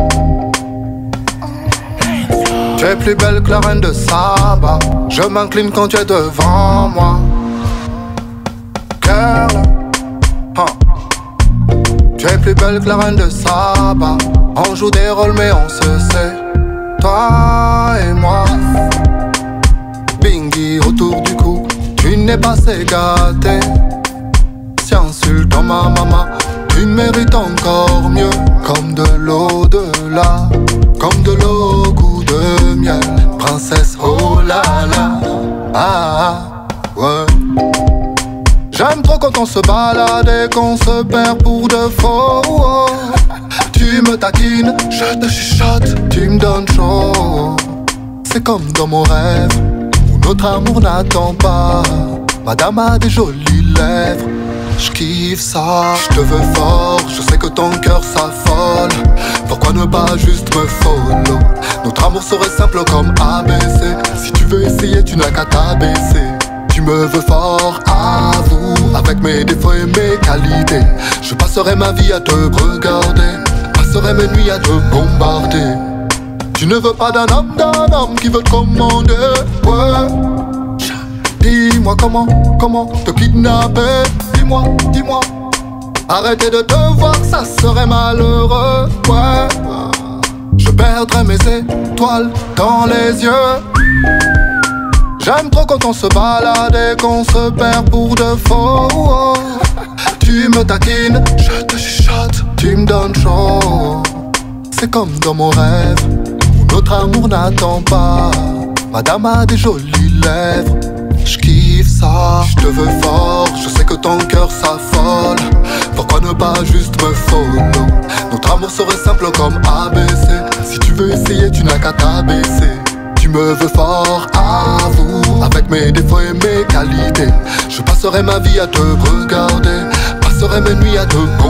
Tu es plus belle que la reine de Saba. Je m'incline quand tu es devant moi. Girl, tu es plus belle que la reine de Saba. On joue des rôles mais on se sait, toi et moi. Bingy autour du cou, tu n'es pas assez gâté. Si insultant ma maman, tu mérites encore mieux. Comme de l'au-delà, comme de l'eau goût de miel. Princesse, oh là là, ah, ouais. J'aime trop quand on se balade et qu'on se perd pour de faux, oh. Tu me taquines, je te chuchote, tu me donnes chaud. C'est comme dans mon rêve, où notre amour n'attend pas. Madame a des jolies lèvres, je kiffe ça. Je te veux fort, je sais que ton cœur s'affole. Pourquoi ne pas juste me follow? Notre amour serait simple comme ABC. Si tu veux essayer, tu n'as qu'à t'abaisser. Tu me veux fort, avoue, avec mes défauts et mes qualités. Je passerai ma vie à te regarder, passerai mes nuits à te bombarder. Tu ne veux pas d'un homme qui veut te commander, ouais. Dis-moi comment te kidnapper. Dis-moi, dis-moi. Arrêtez de te voir, ça serait malheureux, ouais. Je perdrai mes étoiles dans les yeux. J'aime trop quand on se balade et qu'on se perd pour de faux, oh. Tu me taquines, je te chuchote, tu me donnes chaud. C'est comme dans mon rêve, où notre amour n'attend pas. Madame a des jolies lèvres, je kiffe ça. Je te veux fort, je sais que ton cœur s'affole. Pourquoi ne pas juste me follow? Notre amour serait simple comme ABC. Si tu veux essayer, tu n'as qu'à t'abaisser. Tu me veux fort, avoue, avec mes défauts et mes qualités. Je passerai ma vie à te regarder, passerai mes nuits à te